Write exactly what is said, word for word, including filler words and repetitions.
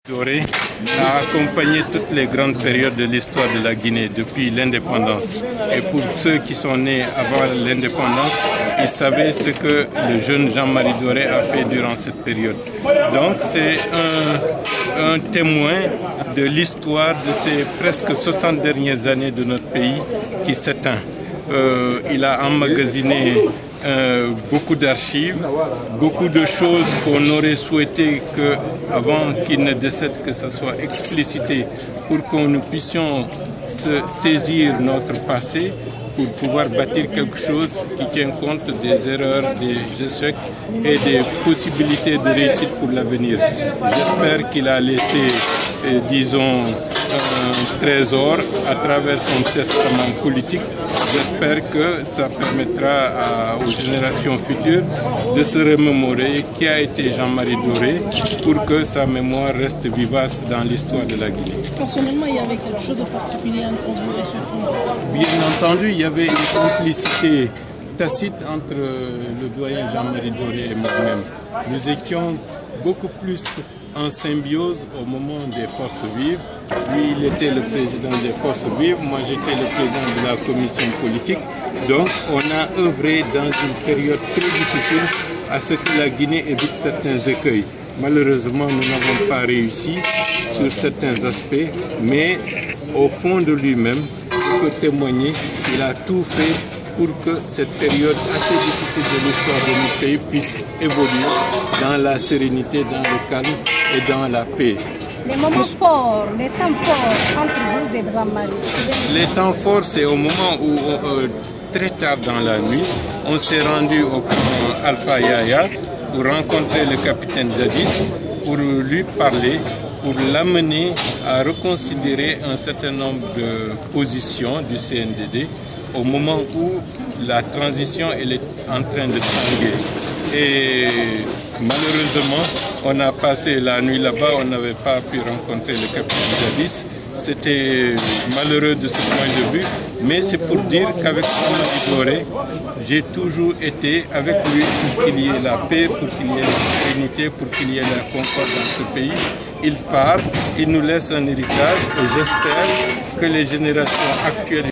Doré a accompagné toutes les grandes périodes de l'histoire de la Guinée depuis l'indépendance. Et pour ceux qui sont nés avant l'indépendance, ils savaient ce que le jeune Jean-Marie Doré a fait durant cette période. Donc c'est un, un témoin de l'histoire de ces presque soixante dernières années de notre pays qui s'éteint. Euh, il a emmagasiné Euh, beaucoup d'archives, beaucoup de choses qu'on aurait souhaité que, avant qu'il ne décède, que ça soit explicité pour que nous puissions se saisir notre passé pour pouvoir bâtir quelque chose qui tient compte des erreurs, des échecs et des possibilités de réussite pour l'avenir. J'espère qu'il a laissé, euh, disons, un trésor à travers son testament politique. J'espère que ça permettra à, aux générations futures de se remémorer qui a été Jean-Marie Doré pour que sa mémoire reste vivace dans l'histoire de la Guinée. Personnellement, il y avait quelque chose de particulier entre vous et ce film? Bien entendu, il y avait une complicité tacite entre le doyen Jean-Marie Doré et moi-même. Nous étions beaucoup plus en symbiose au moment des forces vives. Lui, il était le président des forces vives, moi j'étais le président de la commission politique. Donc on a œuvré dans une période très difficile à ce que la Guinée évite certains écueils. Malheureusement, nous n'avons pas réussi sur certains aspects, mais au fond de lui-même, je peux témoigner qu'il a tout fait pour que cette période assez difficile de l'histoire de notre pays puisse évoluer dans la sérénité, dans le calme et dans la paix. Les moments forts, les temps forts entre vous et Jean-Marie? Les temps forts, c'est au moment où, euh, très tard dans la nuit, on s'est rendu au camp Alpha Yaya pour rencontrer le capitaine Dadis, pour lui parler, pour l'amener à reconsidérer un certain nombre de positions du C N D D au moment où la transition elle est en train de tanguer. Et malheureusement, on a passé la nuit là-bas, on n'avait pas pu rencontrer le capitaine Dadis. C'était malheureux de ce point de vue, mais c'est pour dire qu'avec Jean-Marie Doré, j'ai toujours été avec lui pour qu'il y ait la paix, pour qu'il y ait la sérénité, pour qu'il y ait la concorde dans ce pays. Il part, il nous laisse un héritage et j'espère que les générations actuelles